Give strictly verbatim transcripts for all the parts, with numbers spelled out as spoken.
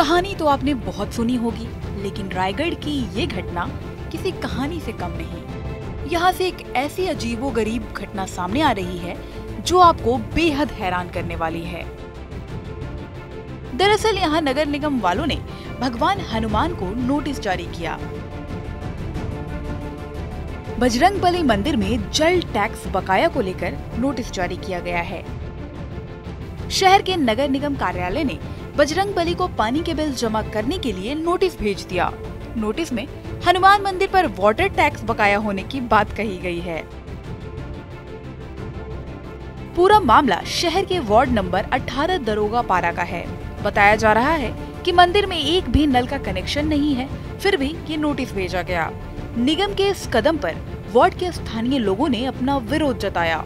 कहानी तो आपने बहुत सुनी होगी, लेकिन रायगढ़ की ये घटना किसी कहानी से कम नहीं। यहाँ से एक ऐसी अजीबोगरीब घटना सामने आ रही है जो आपको बेहद हैरान करने वाली है। दरअसल यहाँ नगर निगम वालों ने भगवान हनुमान को नोटिस जारी किया। बजरंगबली मंदिर में जल टैक्स बकाया को लेकर नोटिस जारी किया गया है। शहर के नगर निगम कार्यालय ने बजरंगबली को पानी के बिल जमा करने के लिए नोटिस भेज दिया। नोटिस में हनुमान मंदिर पर वाटर टैक्स बकाया होने की बात कही गई है। पूरा मामला शहर के वार्ड नंबर अठारह दरोगा पारा का है। बताया जा रहा है कि मंदिर में एक भी नल का कनेक्शन नहीं है, फिर भी ये नोटिस भेजा गया। निगम के इस कदम पर वार्ड के स्थानीय लोगों ने अपना विरोध जताया।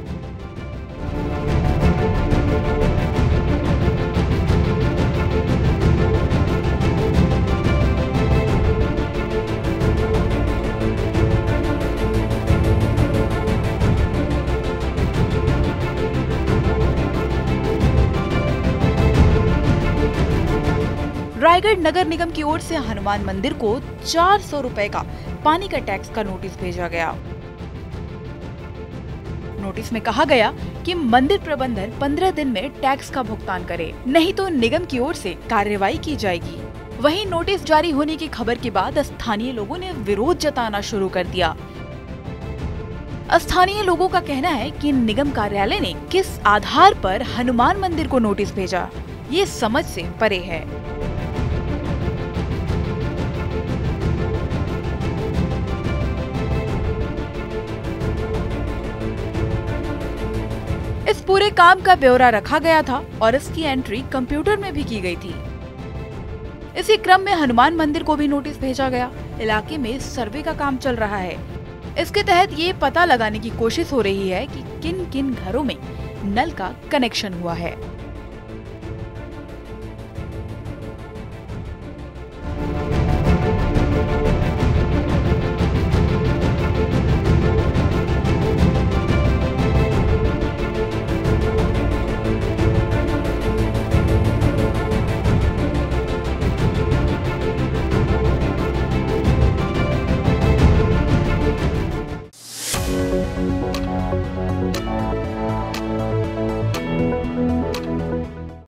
रायगढ़ नगर निगम की ओर से हनुमान मंदिर को चार सौ रुपए का पानी का टैक्स का नोटिस भेजा गया। नोटिस में कहा गया कि मंदिर प्रबंधन पंद्रह दिन में टैक्स का भुगतान करे, नहीं तो निगम की ओर से कार्रवाई की जाएगी। वहीं नोटिस जारी होने की खबर के बाद स्थानीय लोगों ने विरोध जताना शुरू कर दिया। स्थानीय लोगों का कहना है कि निगम कार्यालय ने किस आधार पर हनुमान मंदिर को नोटिस भेजा, ये समझ से परे है। इस पूरे काम का ब्यौरा रखा गया था और इसकी एंट्री कंप्यूटर में भी की गई थी। इसी क्रम में हनुमान मंदिर को भी नोटिस भेजा गया। इलाके में सर्वे का काम चल रहा है। इसके तहत ये पता लगाने की कोशिश हो रही है कि किन किन घरों में नल का कनेक्शन हुआ है।